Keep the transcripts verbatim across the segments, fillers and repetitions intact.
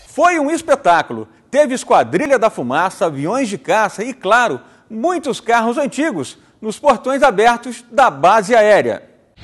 Foi um espetáculo. Teve Esquadrilha da Fumaça, aviões de caça e, claro, muitos carros antigos nos portões abertos da base aérea.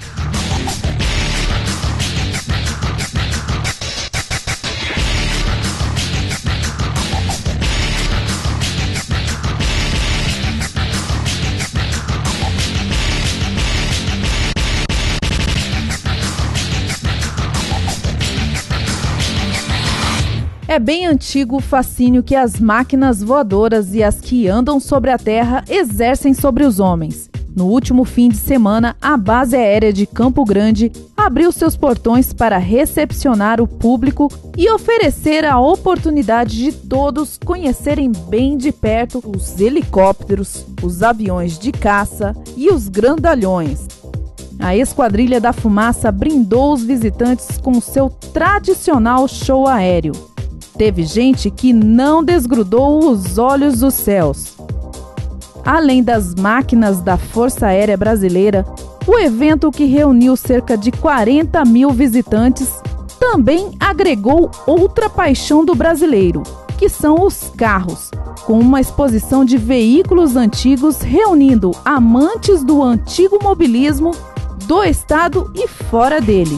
É bem antigo o fascínio que as máquinas voadoras e as que andam sobre a terra exercem sobre os homens. No último fim de semana, a base aérea de Campo Grande abriu seus portões para recepcionar o público e oferecer a oportunidade de todos conhecerem bem de perto os helicópteros, os aviões de caça e os grandalhões. A Esquadrilha da Fumaça brindou os visitantes com seu tradicional show aéreo. Teve gente que não desgrudou os olhos dos céus. Além das máquinas da Força Aérea Brasileira, o evento, que reuniu cerca de quarenta mil visitantes, também agregou outra paixão do brasileiro, que são os carros, com uma exposição de veículos antigos reunindo amantes do antigo mobilismo do estado e fora dele.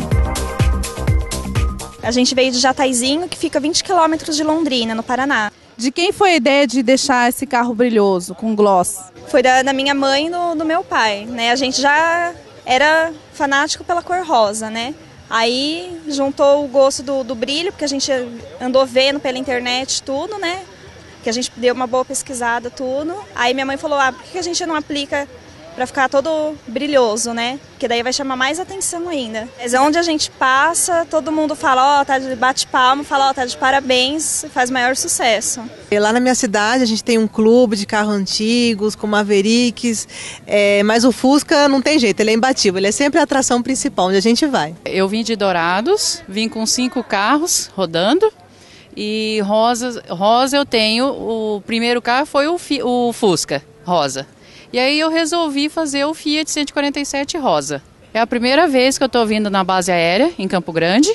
A gente veio de Jataizinho, que fica a vinte quilômetros de Londrina, no Paraná. De quem foi a ideia de deixar esse carro brilhoso, com gloss? Foi da, da minha mãe e do, do meu pai, né? A gente já era fanático pela cor rosa, né? Aí juntou o gosto do, do brilho, porque a gente andou vendo pela internet tudo, né? Que a gente deu uma boa pesquisada, tudo. Aí minha mãe falou, ah, por que a gente não aplica para ficar todo brilhoso, né? Porque daí vai chamar mais atenção ainda. Mas é onde a gente passa, todo mundo fala, ó, oh, tá de bate-palma, fala, ó, oh, tá de parabéns, faz maior sucesso. E lá na minha cidade a gente tem um clube de carros antigos, com Mavericks, é, mas o Fusca não tem jeito, ele é imbatível, ele é sempre a atração principal, onde a gente vai. Eu vim de Dourados, vim com cinco carros rodando, e rosa, rosa eu tenho, o primeiro carro foi o, o Fusca rosa. E aí eu resolvi fazer o Fiat cento e quarenta e sete rosa. É a primeira vez que eu estou vindo na base aérea, em Campo Grande,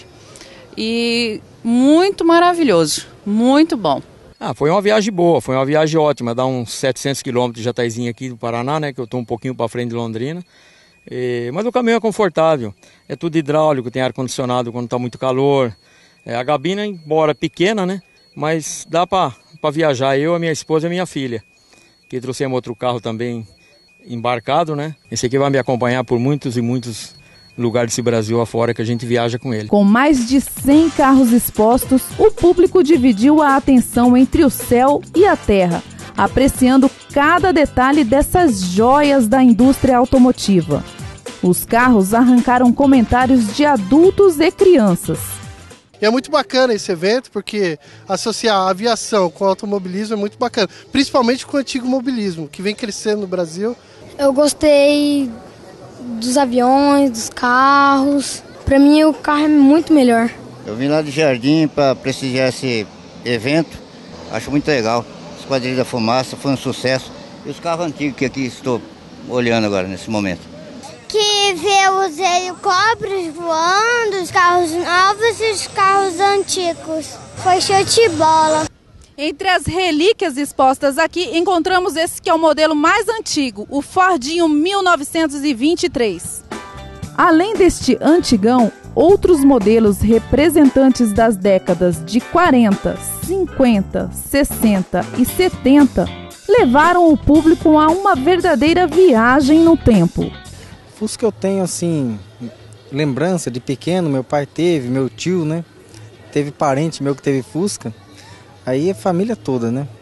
e muito maravilhoso, muito bom. Ah, foi uma viagem boa, foi uma viagem ótima, dá uns setecentos quilômetros de Jataizinho aqui do Paraná, né, que eu estou um pouquinho para frente de Londrina. E, mas o caminho é confortável, é tudo hidráulico, tem ar-condicionado quando está muito calor. É, a cabine, embora pequena, né, mas dá para viajar, eu, a minha esposa e a minha filha. Que trouxemos outro carro também embarcado, né? Esse aqui vai me acompanhar por muitos e muitos lugares desse Brasil afora que a gente viaja com ele. Com mais de cem carros expostos, o público dividiu a atenção entre o céu e a terra, apreciando cada detalhe dessas joias da indústria automotiva. Os carros arrancaram comentários de adultos e crianças. E é muito bacana esse evento, porque associar a aviação com o automobilismo é muito bacana, principalmente com o antigo mobilismo, que vem crescendo no Brasil. Eu gostei dos aviões, dos carros. Para mim, o carro é muito melhor. Eu vim lá de Jardim para prestigiar esse evento, acho muito legal. Esquadrilha da Fumaça foi um sucesso. E os carros antigos que aqui estou olhando agora, nesse momento. Que vê os helicópteros voando, os carros novos e os carros antigos. Foi show de bola. Entre as relíquias expostas aqui, encontramos esse que é o modelo mais antigo, o Fordinho mil novecentos e vinte e três. Além deste antigão, outros modelos representantes das décadas de quarenta, cinquenta, sessenta e setenta levaram o público a uma verdadeira viagem no tempo. Fusca eu tenho, assim, lembrança de pequeno, meu pai teve, meu tio, né? Teve parente meu que teve Fusca, aí a família toda, né?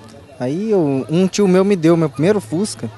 Aí eu, um tio meu me deu meu primeiro Fusca,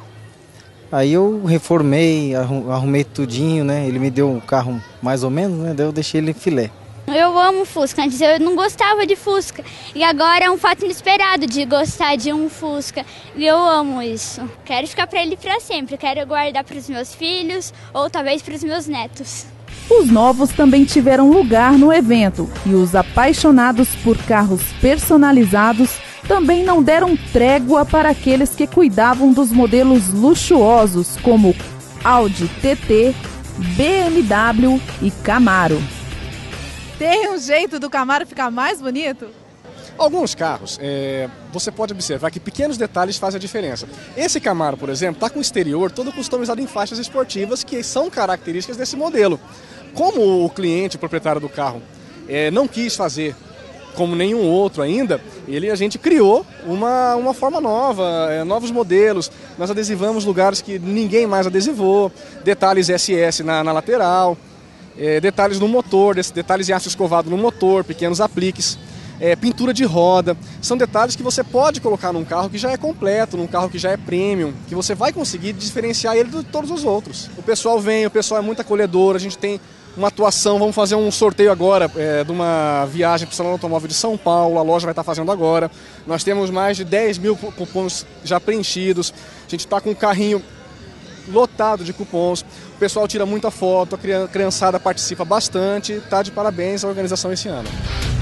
aí eu reformei, arrumei tudinho, né? Ele me deu um carro mais ou menos, né? Daí eu deixei ele em filé. Eu amo Fusca, antes eu não gostava de Fusca e agora é um fato inesperado de gostar de um Fusca e eu amo isso. Quero ficar para ele para sempre, quero guardar para os meus filhos ou talvez para os meus netos. Os novos também tiveram lugar no evento e os apaixonados por carros personalizados também não deram trégua para aqueles que cuidavam dos modelos luxuosos como Audi T T, B M W e Camaro. Tem um jeito do Camaro ficar mais bonito? Alguns carros, é, você pode observar que pequenos detalhes fazem a diferença. Esse Camaro, por exemplo, está com o exterior todo customizado em faixas esportivas, que são características desse modelo. Como o cliente, o proprietário do carro, é, não quis fazer como nenhum outro ainda, ele, a gente criou uma, uma forma nova, é, novos modelos. Nós adesivamos lugares que ninguém mais adesivou, detalhes S S na, na lateral, é, detalhes no motor, detalhes em aço escovado no motor, pequenos apliques. É, pintura de roda, são detalhes que você pode colocar num carro que já é completo, num carro que já é premium, que você vai conseguir diferenciar ele de todos os outros. O pessoal vem, o pessoal é muito acolhedor, a gente tem uma atuação, vamos fazer um sorteio agora é, de uma viagem para o Salão Automóvel de São Paulo, a loja vai estar fazendo agora. Nós temos mais de dez mil cupons já preenchidos, a gente está com um carrinho lotado de cupons, o pessoal tira muita foto, a criançada participa bastante, está de parabéns a organização esse ano.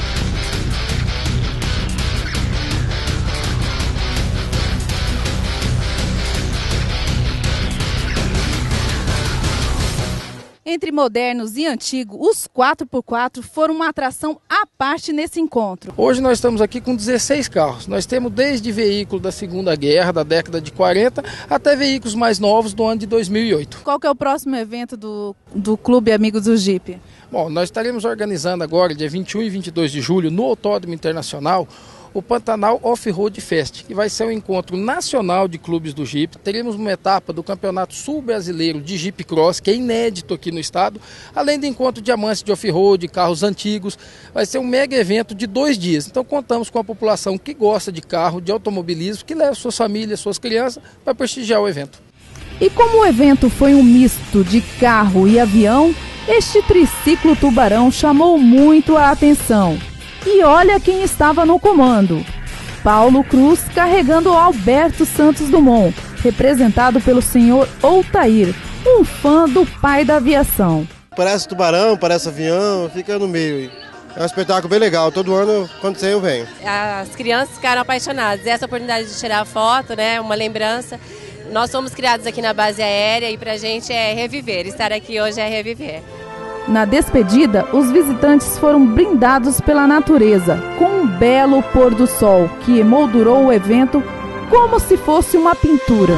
Entre modernos e antigos, os quatro por quatro foram uma atração à parte nesse encontro. Hoje nós estamos aqui com dezesseis carros. Nós temos desde veículos da Segunda Guerra, da década de quarenta, até veículos mais novos do ano de dois mil e oito. Qual que é o próximo evento do, do Clube Amigos do Jeep? Bom, nós estaremos organizando agora, dia vinte e um e vinte e dois de julho, no Autódromo Internacional, o Pantanal Off-Road Fest, que vai ser um encontro nacional de clubes do Jeep. Teremos uma etapa do Campeonato Sul Brasileiro de Jeep Cross, que é inédito aqui no estado, além do encontro de amantes de off-road, carros antigos. Vai ser um mega evento de dois dias. Então contamos com a população que gosta de carro, de automobilismo, que leva suas famílias, suas crianças para prestigiar o evento. E como o evento foi um misto de carro e avião, este triciclo tubarão chamou muito a atenção. E olha quem estava no comando. Paulo Cruz carregando Alberto Santos Dumont, representado pelo senhor Otair, um fã do pai da aviação. Parece tubarão, parece avião, fica no meio aí. É um espetáculo bem legal, todo ano, quando tem, eu venho. As crianças ficaram apaixonadas. Essa oportunidade de tirar foto, né, uma lembrança. Nós somos criados aqui na base aérea e pra gente é reviver. Estar aqui hoje é reviver. Na despedida, os visitantes foram brindados pela natureza, com um belo pôr do sol que emoldurou o evento como se fosse uma pintura.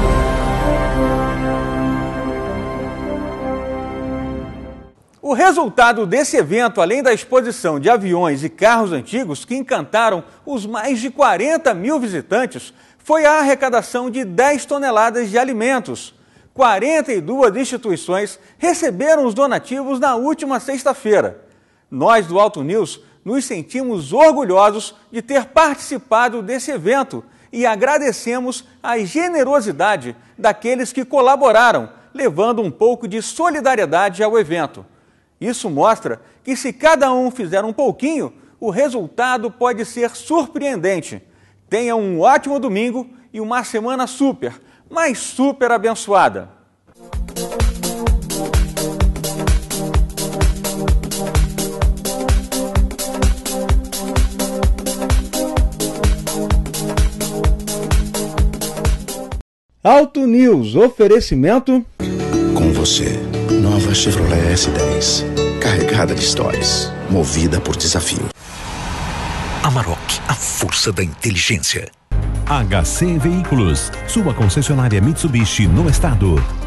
O resultado desse evento, além da exposição de aviões e carros antigos que encantaram os mais de quarenta mil visitantes, foi a arrecadação de dez toneladas de alimentos. quarenta e duas instituições receberam os donativos na última sexta-feira. Nós do Auto News nos sentimos orgulhosos de ter participado desse evento e agradecemos a generosidade daqueles que colaboraram, levando um pouco de solidariedade ao evento. Isso mostra que se cada um fizer um pouquinho, o resultado pode ser surpreendente. Tenha um ótimo domingo e uma semana super, mas super abençoada. Auto News, oferecimento... Com você, nova Chevrolet S dez, carregada de histórias, movida por desafio. Amarok, a força da inteligência. H C Veículos, sua concessionária Mitsubishi no estado.